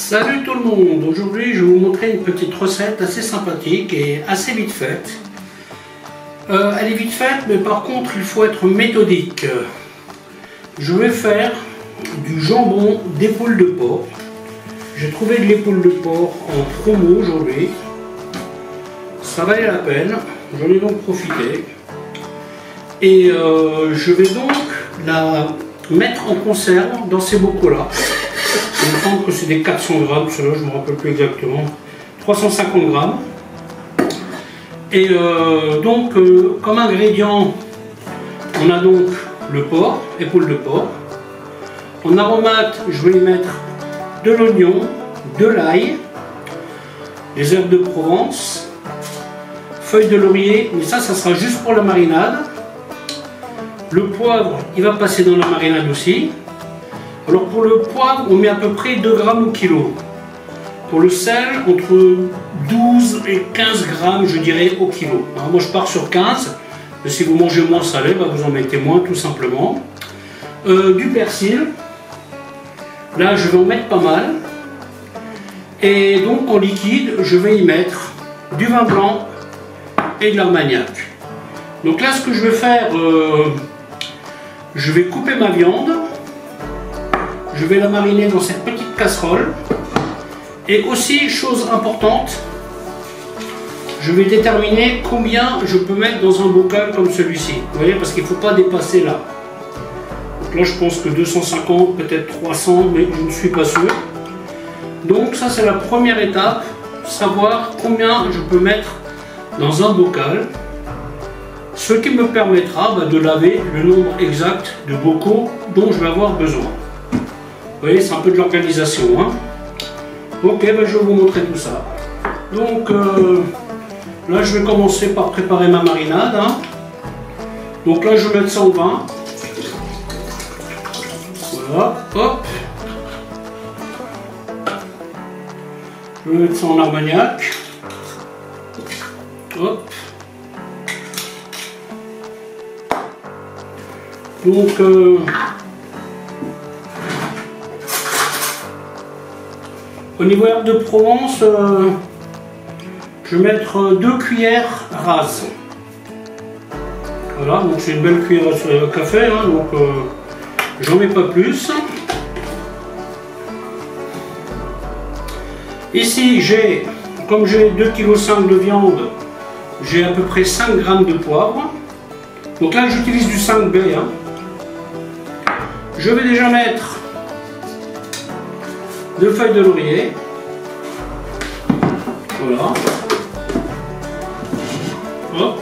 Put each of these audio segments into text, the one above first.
Salut tout le monde, aujourd'hui je vais vous montrer une petite recette assez sympathique et assez vite faite. Elle est vite faite, mais par contre il faut être méthodique. Je vais faire du jambon d'épaule de porc. J'ai trouvé de l'épaule de porc en promo aujourd'hui. Ça valait la peine, j'en ai donc profité. Et je vais donc la mettre en conserve dans ces bocaux-là. Il me semble que c'est des 400 grammes, ceux-là, je ne me rappelle plus exactement. 350 grammes. Et donc, comme ingrédient, on a donc le porc, épaule de porc. En aromate, je vais y mettre de l'oignon, de l'ail, des herbes de Provence, feuilles de laurier, mais ça sera juste pour la marinade. Le poivre, il va passer dans la marinade aussi. Alors pour le poivre, on met à peu près 2 grammes au kilo. Pour le sel, entre 12 et 15 grammes, je dirais, au kilo. Alors moi je pars sur 15. Mais si vous mangez moins salé, bah vous en mettez moins tout simplement. Du persil. Là, je vais en mettre pas mal. Et donc en liquide, je vais y mettre du vin blanc et de l'armagnac. Donc là, ce que je vais faire, je vais couper ma viande. Je vais la mariner dans cette petite casserole. Et aussi, chose importante, je vais déterminer combien je peux mettre dans un bocal comme celui-ci. Vous voyez, parce qu'il ne faut pas dépasser là. Donc là, je pense que 250, peut-être 300, mais je ne suis pas sûr. Donc ça, c'est la première étape, savoir combien je peux mettre dans un bocal. Ce qui me permettra de laver le nombre exact de bocaux dont je vais avoir besoin. Vous voyez, c'est un peu de l'organisation. Hein. Ok, je vais vous montrer tout ça. Donc là, je vais commencer par préparer ma marinade. Hein. Donc là, je vais mettre ça au vin. Voilà, hop. Je vais mettre ça en armagnac. Hop. Donc, au niveau herbe de Provence, je vais mettre 2 cuillères rases. Voilà, donc c'est une belle cuillère à café, hein, donc j'en mets pas plus. Ici, comme j'ai 2,5 kg de viande, j'ai à peu près 5 grammes de poivre. Donc là, j'utilise du 5B. Hein. Je vais déjà mettre 2 feuilles de laurier. Voilà. Hop.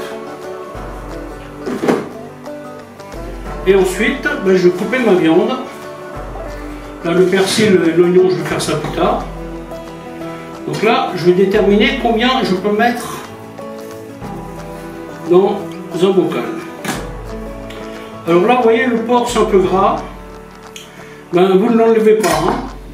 Et ensuite, je vais couper ma viande. Là, le persil et l'oignon, je vais faire ça plus tard. Donc là, je vais déterminer combien je peux mettre dans un bocal. Alors là, vous voyez, le porc, c'est un peu gras. Vous ne l'enlevez pas. Hein.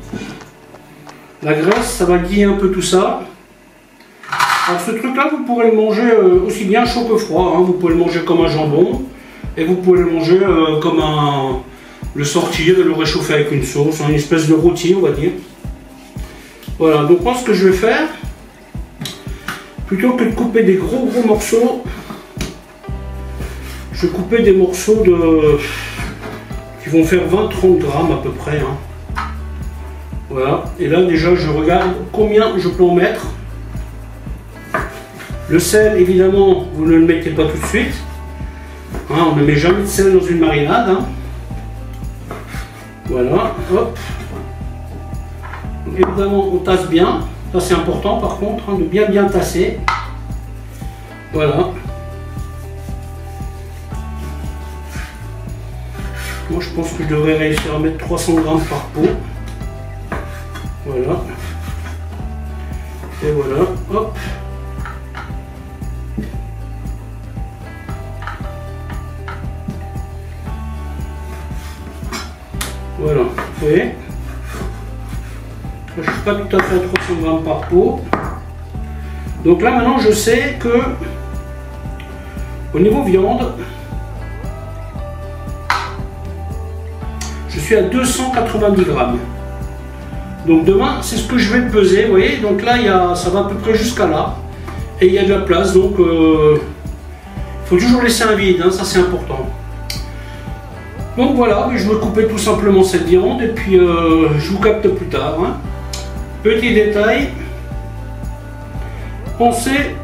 La graisse, ça va lier un peu tout ça. Alors ce truc-là, vous pourrez le manger aussi bien chaud que froid. Hein. Vous pouvez le manger comme un jambon. Et vous pouvez le manger comme le sortir et le réchauffer avec une sauce. Une espèce de rôti, on va dire. Voilà, donc moi ce que je vais faire, plutôt que de couper des gros morceaux, je vais couper des morceaux qui vont faire 20-30 grammes à peu près. Hein. Voilà, et là déjà je regarde combien je peux en mettre. Le sel, évidemment, vous ne le mettez pas tout de suite. Hein, on ne met jamais de sel dans une marinade. Hein. Voilà, hop. Donc, évidemment, on tasse bien. Ça c'est important par contre, hein, de bien tasser. Voilà. Moi je pense que je devrais réussir à mettre 300 grammes par pot. Voilà. Et voilà. Hop. Voilà. Vous voyez ? Je ne suis pas tout à fait à 300 grammes par pot. Donc là maintenant je sais que au niveau viande, je suis à 290 grammes. Donc demain, c'est ce que je vais peser, vous voyez. Donc là, ça va à peu près jusqu'à là. Et il y a de la place, donc il faut toujours laisser un vide, hein, ça c'est important. Donc voilà, je vais couper tout simplement cette viande et puis je vous capte plus tard. Hein. Petit détail, pensez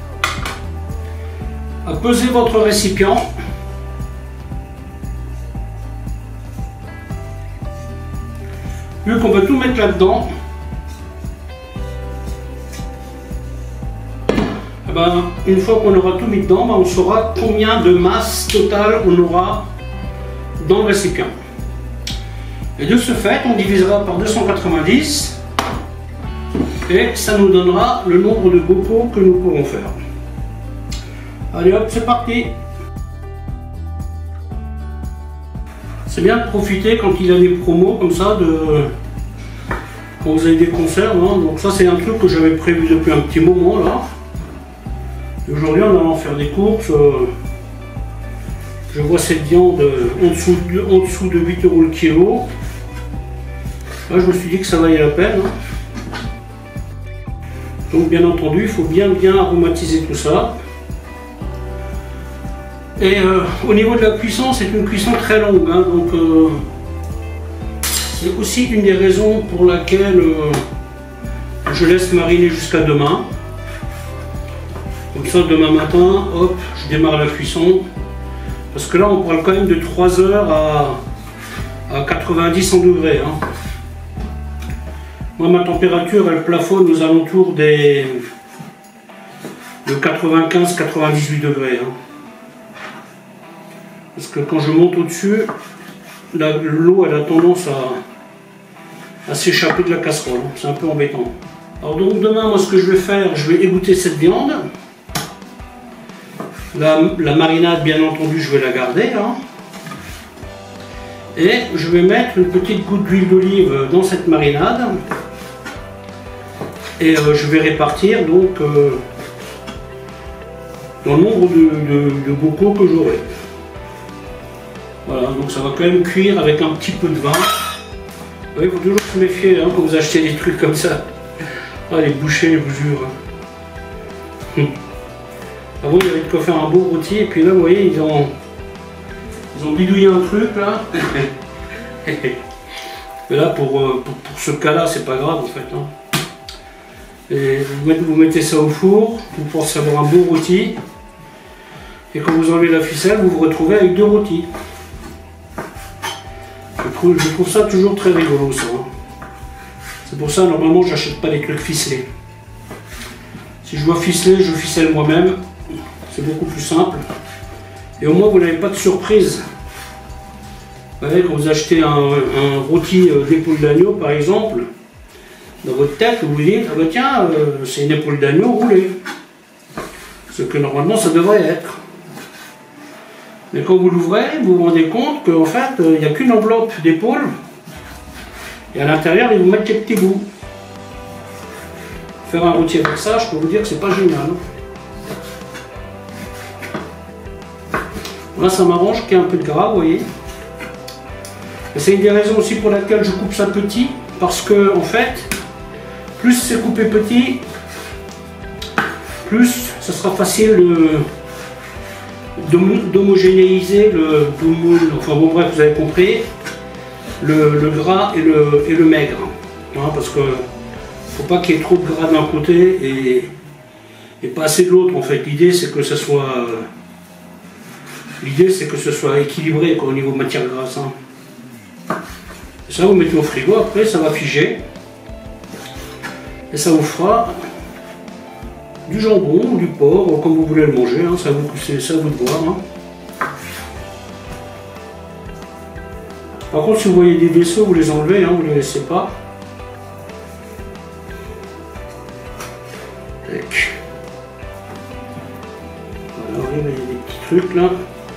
à peser votre récipient. Vu qu'on va tout mettre là-dedans, une fois qu'on aura tout mis dedans, on saura combien de masse totale on aura dans le récipient. Et de ce fait, on divisera par 290 et ça nous donnera le nombre de bocaux que nous pourrons faire. Allez hop, c'est parti! C'est bien de profiter quand il y a des promos comme ça, quand vous avez des conserves. Hein. Donc ça c'est un truc que j'avais prévu depuis un petit moment là. Aujourd'hui en allant faire des courses, je vois cette viande en dessous de 8 € le kilo. Là je me suis dit que ça valait la peine. Hein. Donc bien entendu, il faut bien aromatiser tout ça. Et au niveau de la cuisson, c'est une cuisson très longue. Hein, donc c'est aussi une des raisons pour laquelle je laisse mariner jusqu'à demain. Comme ça, demain matin, hop, je démarre la cuisson. Parce que là, on parle quand même de 3 heures à 90 degrés. Hein. Moi, ma température, elle plafonne aux alentours de 95-98 degrés. Hein. Parce que quand je monte au-dessus, l'eau, elle a tendance à s'échapper de la casserole. C'est un peu embêtant. Alors donc demain, moi, ce que je vais faire, je vais égoutter cette viande. La marinade, bien entendu, je vais la garder. Hein. Et je vais mettre une petite goutte d'huile d'olive dans cette marinade. Et je vais répartir donc dans le nombre de bocaux que j'aurai. Voilà, donc ça va quand même cuire avec un petit peu de vin. Il faut toujours se méfier hein, quand vous achetez des trucs comme ça. Ah, les bouchers, je vous jure. Avant, il y avait de quoi faire un beau rôti, et puis là, vous voyez, ils ont bidouillé un truc, là. Mais là, pour ce cas-là, c'est pas grave, en fait. Hein. Et vous mettez ça au four, vous pensez avoir un beau rôti, et quand vous enlevez la ficelle, vous vous retrouvez avec 2 rôtis. Je trouve ça toujours très rigolo, ça. Hein. C'est pour ça, normalement, j'achète pas des trucs ficelés. Si je dois ficeler, je ficelle moi-même. C'est beaucoup plus simple. Et au moins, vous n'avez pas de surprise. Vous voyez, quand vous achetez un rôti d'épaule d'agneau, par exemple, dans votre tête, vous vous dites, ah ben tiens, c'est une épaule d'agneau roulée. Ce que normalement, ça devrait être. Mais quand vous l'ouvrez, vous vous rendez compte qu'en fait, il n'y a qu'une enveloppe d'épaule. Et à l'intérieur, ils vous mettent quelques petits bouts. Faire un rôti avec ça, je peux vous dire que c'est pas génial. Là, ça m'arrange qu'il y ait un peu de gras, vous voyez. C'est une des raisons aussi pour laquelle je coupe ça petit. Parce que, en fait, plus c'est coupé petit, plus ça sera facile d'homogénéiser enfin bon bref, vous avez compris, le gras et le maigre. Hein, parce que faut pas qu'il y ait trop de gras d'un côté et pas assez de l'autre. En fait, l'idée c'est que ce soit équilibré quoi, au niveau matière grasse. Hein. Et ça vous mettez au frigo, après ça va figer et ça vous fera du jambon ou du porc, comme vous voulez le manger, hein, c'est à vous de voir. Hein. Par contre, si vous voyez des vaisseaux, vous les enlevez, hein, vous ne les laissez pas. Voilà, il y a des petits trucs là.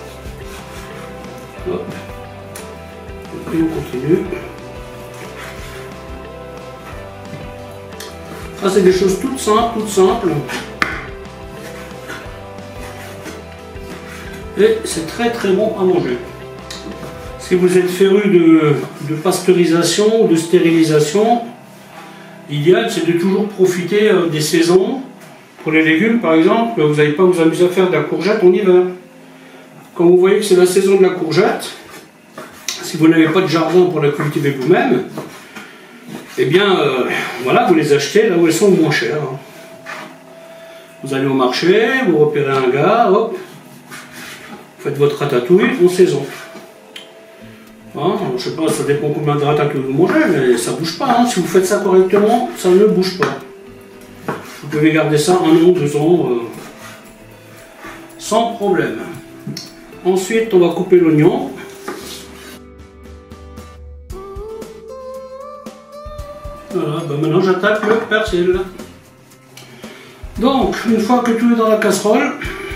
Hop. Et on continue. Ça, c'est des choses toutes simples. Et c'est très très bon à manger. Si vous êtes féru de pasteurisation ou de stérilisation, L'idéal, c'est de toujours profiter des saisons. Pour les légumes, par exemple, vous n'allez pas vous amuser à faire de la courgette en hiver. Quand vous voyez que c'est la saison de la courgette, si vous n'avez pas de jardin pour la cultiver vous-même, eh bien, voilà, vous les achetez là où elles sont le moins chères. Hein. Vous allez au marché, vous repérez un gars, hop, vous faites votre ratatouille en saison. Hein, je sais pas, ça dépend combien de ratatouille vous mangez, mais ça ne bouge pas. Hein. Si vous faites ça correctement, ça ne bouge pas. Vous pouvez garder ça 1 an, 2 ans, sans problème. Ensuite, on va couper l'oignon. Voilà, ben maintenant j'attaque le persil. Donc, une fois que tout est dans la casserole,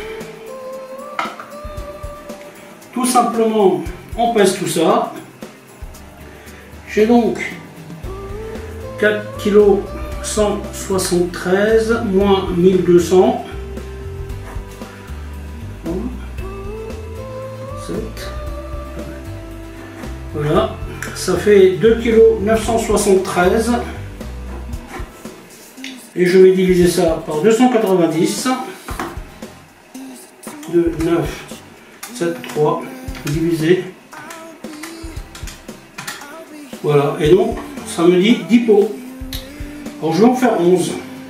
tout simplement, on pèse tout ça. J'ai donc 4 kg 173 moins 1200. 7. Voilà, ça fait 2 kg 973. Et je vais diviser ça par 290. 2, 9, 7, 3, divisé. Voilà, et donc ça me dit 10 pots. Alors je vais en faire 11.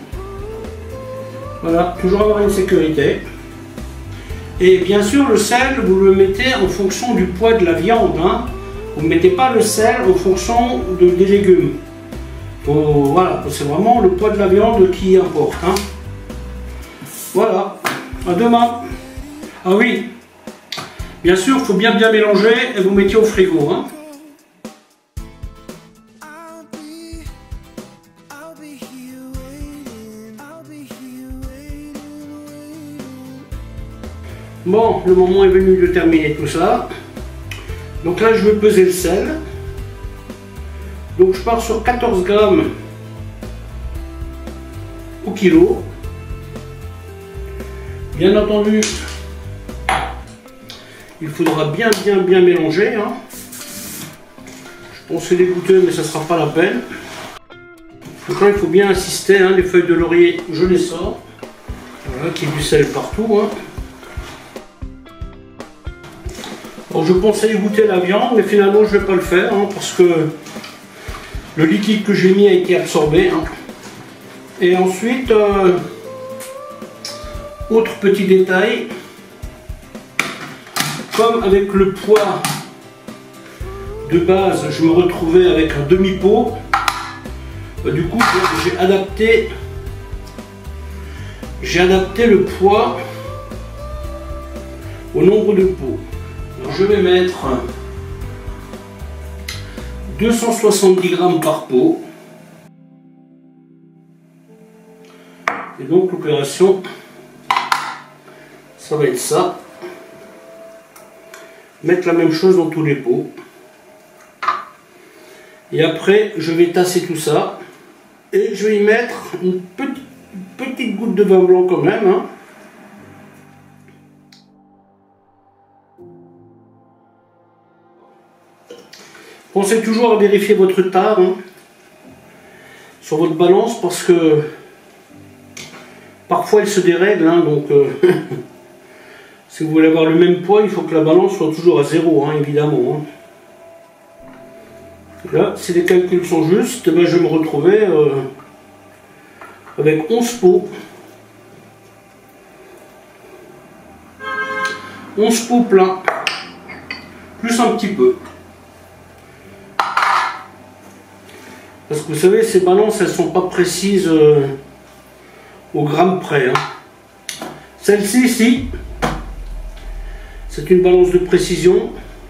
Voilà, toujours avoir une sécurité. Et bien sûr, le sel, vous le mettez en fonction du poids de la viande. Hein. Vous ne mettez pas le sel en fonction des légumes. Voilà, c'est vraiment le poids de la viande qui importe. Hein. Voilà, à demain. Ah oui, bien sûr, il faut bien mélanger et vous mettez au frigo. Hein. Bon, le moment est venu de terminer tout ça. Donc là, je vais peser le sel. Donc je pars sur 14 grammes au kilo. Bien entendu, il faudra bien mélanger. Hein. Je pensais les goûter, mais ça ne sera pas la peine. Donc là, il faut bien insister. Hein, les feuilles de laurier, je les sors. Voilà, qu'il y ait du sel partout. Hein. Alors, je pensais goûter la viande, mais finalement, je ne vais pas le faire hein, parce que le liquide que j'ai mis a été absorbé. Hein. Et ensuite, autre petit détail, comme avec le poids de base, je me retrouvais avec un demi-pot, du coup j'ai adapté le poids au nombre de pots. Alors, je vais mettre 270 grammes par pot. Et donc l'opération, ça va être ça. Mettre la même chose dans tous les pots. Et après, je vais tasser tout ça. Et je vais y mettre une petite goutte de vin blanc quand même. Hein. Pensez toujours à vérifier votre tare hein, sur votre balance parce que parfois elle se dérègle. Hein, donc si vous voulez avoir le même poids, il faut que la balance soit toujours à 0, hein, évidemment. Hein. Là, si les calculs sont justes, ben, je vais me retrouver avec 11 pots. 11 pots pleins, plus un petit peu. Parce que vous savez, ces balances, elles ne sont pas précises au gramme près. Hein. Celle-ci, si, c'est une balance de précision.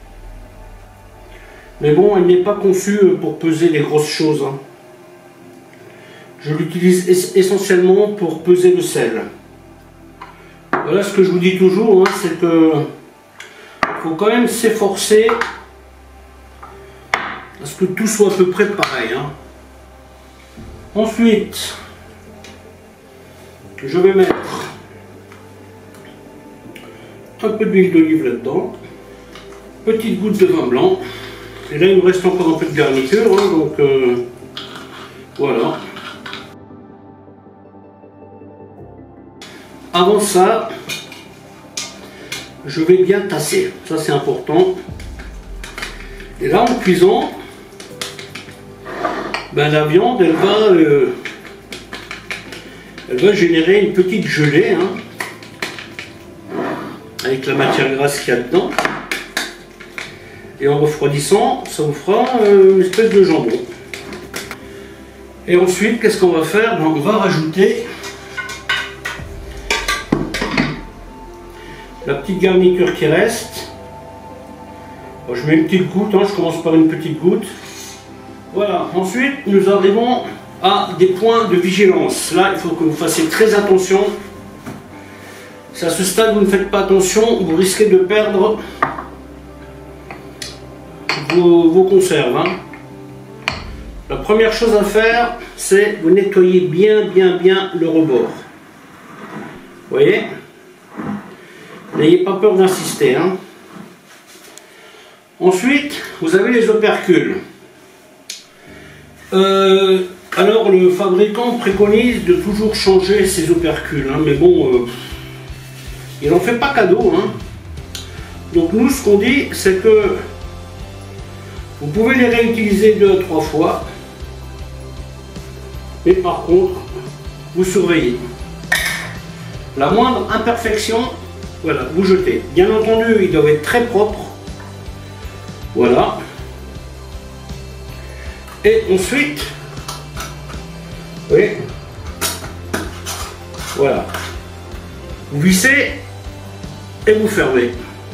Mais bon, elle n'est pas conçue pour peser les grosses choses. Hein. Je l'utilise essentiellement pour peser le sel. Voilà ce que je vous dis toujours, hein, c'est que il faut quand même s'efforcer à ce que tout soit à peu près pareil. Hein. Ensuite, je vais mettre un peu d'huile d'olive là-dedans, petite goutte de vin blanc, et là il me reste encore un peu de garniture, hein, donc voilà. avant ça, je vais bien tasser. Ça c'est important. Et là, en cuisant, ben, la viande, elle va générer une petite gelée, hein, avec la matière grasse qu'il y a dedans. Et en refroidissant, ça vous fera une espèce de jambon. Et ensuite, qu'est-ce qu'on va faire? Ben, on va rajouter la petite garniture qui reste. Alors, je mets une petite goutte, hein, je commence par une petite goutte. Voilà, ensuite nous arrivons à des points de vigilance. Là, il faut que vous fassiez très attention. Si à ce stade vous ne faites pas attention, vous risquez de perdre vos conserves. Hein. La première chose à faire, c'est vous nettoyer bien le rebord. Vous voyez? N'ayez pas peur d'insister. Hein. Ensuite, vous avez les opercules. Alors le fabricant préconise de toujours changer ses opercules, hein, mais bon, il n'en fait pas cadeau. Hein. Donc nous, ce qu'on dit, c'est que vous pouvez les réutiliser 2 à 3 fois, mais par contre, vous surveillez. La moindre imperfection, voilà, vous jetez. Bien entendu, ils doivent être très propres. Voilà. Et ensuite, oui, voilà, vous vissez et vous fermez.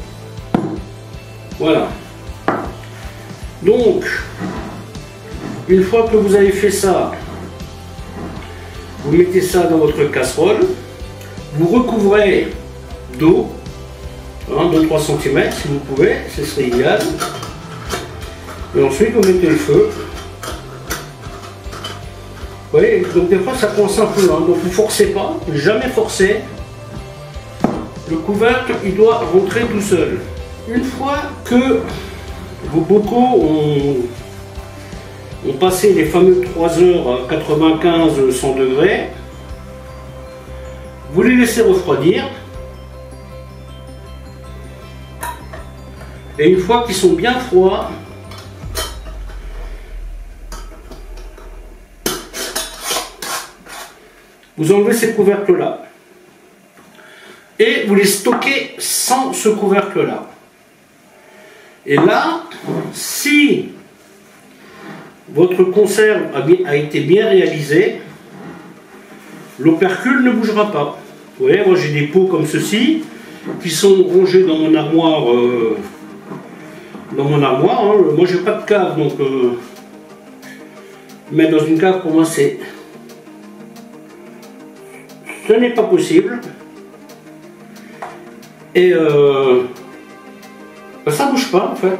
Voilà. Donc, une fois que vous avez fait ça, vous mettez ça dans votre casserole, vous recouvrez d'eau, hein, 2-3 cm si vous pouvez, ce serait idéal. Et ensuite, vous mettez le feu. Vous voyez, donc des fois ça coince un peu, hein, donc vous ne forcez pas, jamais forcer. Le couvercle, il doit rentrer tout seul. Une fois que vos bocaux ont passé les fameux 3 heures à 95-100 degrés, vous les laissez refroidir. Et une fois qu'ils sont bien froids, vous enlevez ces couvercles-là et vous les stockez sans ce couvercle-là. Et là, si votre conserve a été bien réalisée, l'opercule ne bougera pas. Vous voyez, moi j'ai des pots comme ceci qui sont rangés dans mon armoire. Hein. Moi j'ai pas de cave, donc mettre dans une cave pour moi ce n'est pas possible. Et ça bouge pas en fait.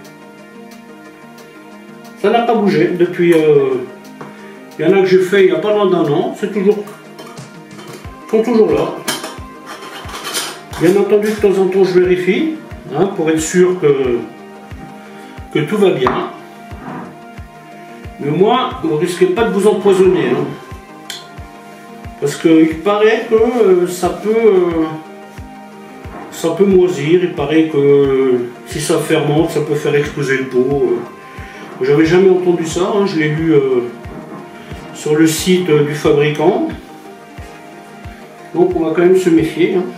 Ça n'a pas bougé depuis. Il y en a que j'ai fait il n'y a pas loin d'1 an. C'est toujours. Ils sont toujours là. Bien entendu, de temps en temps, je vérifie, hein, pour être sûr que tout va bien. Mais moi, vous ne risquez pas de vous empoisonner. Hein. Parce qu'il paraît que ça peut moisir, il paraît que si ça fermente, ça peut faire exploser le pot. J'avais jamais entendu ça, hein, je l'ai lu sur le site du fabricant. Donc on va quand même se méfier. Hein.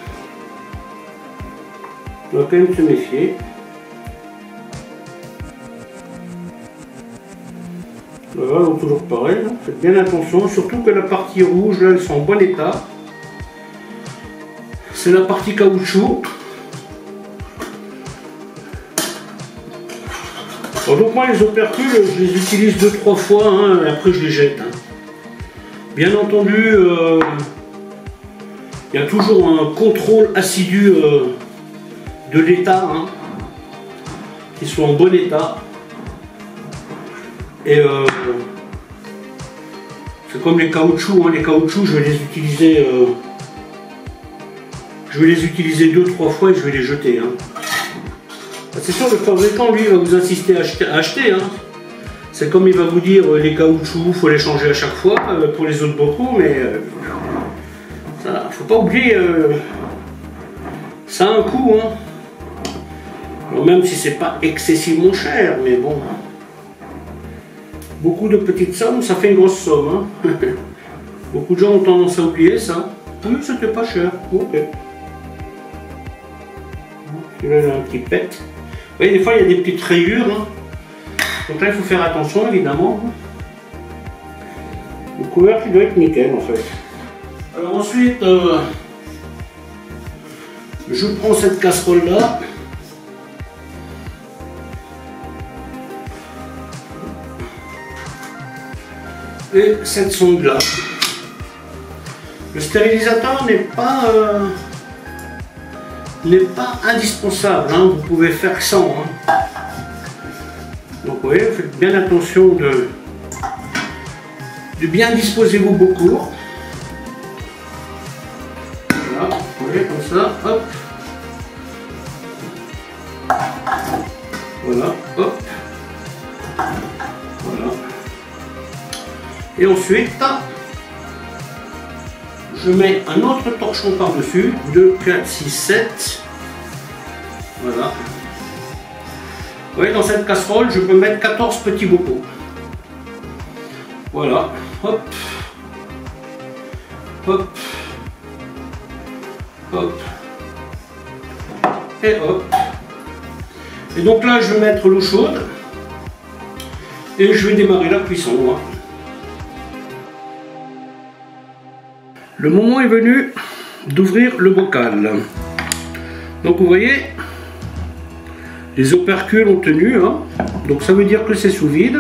On va quand même se méfier. Voilà, donc toujours pareil, hein. Faites bien attention, surtout que la partie rouge, là, elles sont en bon état. C'est la partie caoutchouc. Alors donc moi les opercules, je les utilise 2-3 fois, hein, et après je les jette. Hein. Bien entendu, il y a toujours un contrôle assidu de l'état, hein, qu'ils soient en bon état. Et c'est comme les caoutchoucs, hein. Les caoutchoucs, je vais les utiliser. Je vais les utiliser 2-3 fois et je vais les jeter. Hein. C'est sûr, le fabricant, lui, va vous insister à acheter. Hein. C'est comme il va vous dire les caoutchoucs, il faut les changer à chaque fois pour les autres bocaux, mais ça, faut faut pas oublier, ça a un coût, hein. Alors, même si c'est pas excessivement cher, mais bon, beaucoup de petites sommes, ça fait une grosse somme, hein. Beaucoup de gens ont tendance à oublier ça. Ah mais c'était pas cher, ok. Celui-là il a un petit pet. Vous voyez, des fois il y a des petites rayures, hein. Donc là il faut faire attention évidemment. Le couvercle il doit être nickel en fait. Alors ensuite, je prends cette casserole là. Et cette sonde là. Le stérilisateur n'est pas indispensable, hein. Vous pouvez faire sans. Hein. Donc vous voyez, faites bien attention de bien disposer vos beaux cours. Voilà, vous voyez, comme ça, hop. Voilà, hop. Voilà. Et ensuite, je mets un autre torchon par-dessus, 2, 4, 6, 7. Voilà. Vous voyez, dans cette casserole, je peux mettre 14 petits bocaux. Voilà. Hop. Hop. Hop. Et hop. Et donc là, je vais mettre l'eau chaude. Et je vais démarrer la cuisson. Hein. Le moment est venu d'ouvrir le bocal. Donc vous voyez, les opercules ont tenu, hein. Donc ça veut dire que c'est sous vide.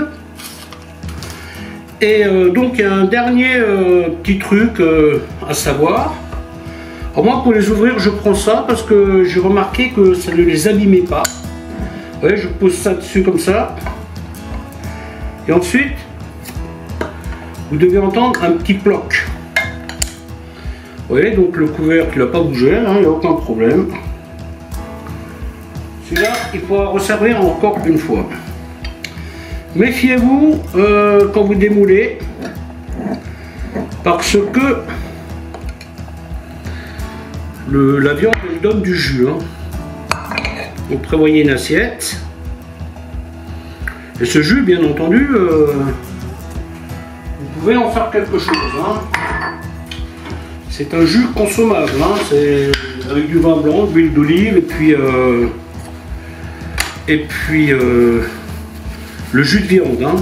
Et donc il y a un dernier petit truc à savoir. Alors moi pour les ouvrir je prends ça parce que j'ai remarqué que ça ne les abîmait pas. Vous voyez, je pose ça dessus comme ça. Et ensuite, vous devez entendre un petit ploc. Vous voyez, donc le couvercle n'a pas bougé, hein, il n'y a aucun problème. Celui-là, il pourra resservir encore une fois. Méfiez-vous quand vous démoulez, parce que la viande elle donne du jus. Hein. Donc prévoyez une assiette. Et ce jus, bien entendu, vous pouvez en faire quelque chose. Hein. C'est un jus consommable, hein. C'est avec du vin blanc, de l'huile d'olive et puis le jus de viande. Hein.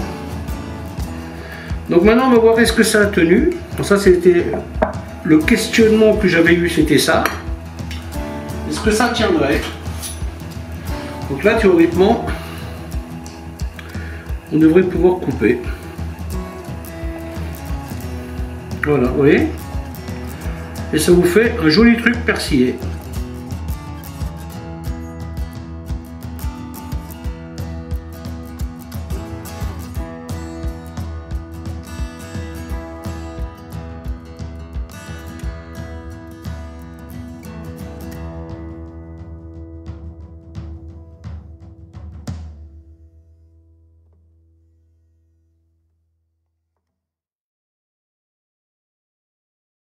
Donc maintenant on va voir est-ce que ça a tenu. Donc ça c'était le questionnement que j'avais eu, c'était ça. Est-ce que ça tiendrait? Donc là théoriquement on devrait pouvoir couper. Voilà, vous voyez? Et ça vous fait un joli truc persillé.